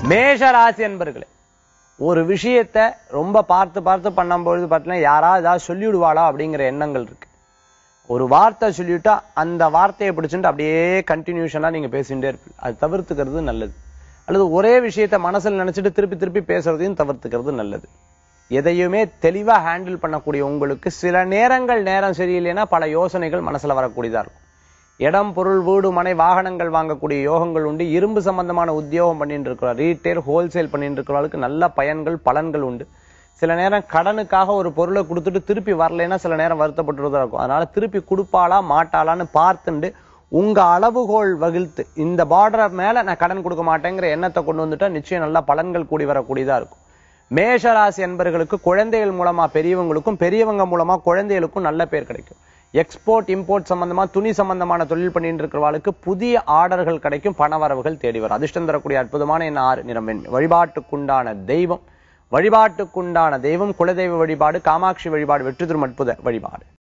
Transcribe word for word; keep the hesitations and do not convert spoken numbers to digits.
மேஷ ராசி அன்பர்களே, ஒரு விஷயத்தை ரொம்ப பார்த்து பார்த்து பண்ணும்பொழுது பார்த்தீங்கன்னா யாராவது ஏதாவது சொல்லிவிடுவாளா அப்படிங்கிற எண்ணங்கள் இருக்கு. ஒரு வார்த்தை சொல்லிவிட்டா அந்த வார்த்தையை பிடிச்சிட்டு அப்படியே கண்டினியூஷனா நீங்க பேசிட்டே இருப்பீங்க. அது தவிர்த்துக்கிறது நல்லது. அல்லது ஒரே விஷயத்த மனசுல நினைச்சிட்டு திருப்பி திருப்பி பேசுறதையும் தவிர்த்துக்கிறது நல்லது. எதையுமே தெளிவா ஹேண்டில் பண்ணக்கூடிய உங்களுக்கு சில நேரங்கள் நேரம் சரியில்லைன்னா பல யோசனைகள் மனசுல வரக்கூடியதா இருக்கும். இடம், பொருள், வீடு, மனை, வாகனங்கள் வாங்கக்கூடிய யோகங்கள் உண்டு. இரும்பு சம்பந்தமான உத்தியோகம் பண்ணிட்டு இருக்கிறார், ரீட்டைல், ஹோல்சேல் பண்ணிட்டு இருக்கிறவர்களுக்கு நல்ல பயன்கள், பலன்கள் உண்டு. சில நேரம் கடனுக்காக ஒரு பொருளை கொடுத்துட்டு திருப்பி வரலைன்னா சில நேரம் வருத்தப்பட்டுறதா இருக்கும். அதனால திருப்பி கொடுப்பாளா மாட்டாளான்னு பார்த்துண்டு உங்க அளவுகோல் வகிழ்த்து இந்த பார்டர் மேல நான் கடன் கொடுக்க மாட்டேங்கிற எண்ணத்தை கொண்டு வந்துட்டா நிச்சயம் நல்ல பலன்கள் கூடி வரக்கூடியதா இருக்கும். மேஷராசி என்பவர்களுக்கு குழந்தைகள் மூலமா பெரியவங்களுக்கும், பெரியவங்க மூலமா குழந்தைகளுக்கும் நல்ல பேர் கிடைக்கும். எக்ஸ்போர்ட் இம்போர்ட் சம்பந்தமா துணி சம்பந்தமான தொழில் பண்ணிட்டு இருக்கிறவர்களுக்கு புதிய ஆர்டர்கள் கிடைக்கும், பணவரவுகள் தேடி வரும். அதிர்ஷ்டம் தரக்கூடிய அற்புதமான என்ன ஆறு நிறம் வெண்மை. வழிபாட்டுக்குண்டான தெய்வம் வழிபாட்டுக்குண்டான தெய்வம் குலதெய்வ வழிபாடு, காமாட்சி வழிபாடு, வெற்றி தரும் அற்புத வழிபாடு.